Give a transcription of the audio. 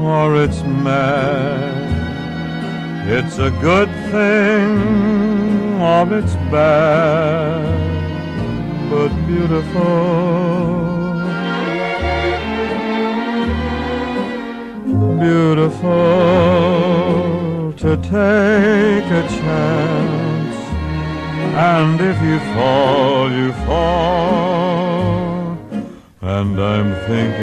or it's mad. It's a good thing or it's bad, but beautiful. Beautiful to take a chance, and if you fall, you fall. And I'm thinking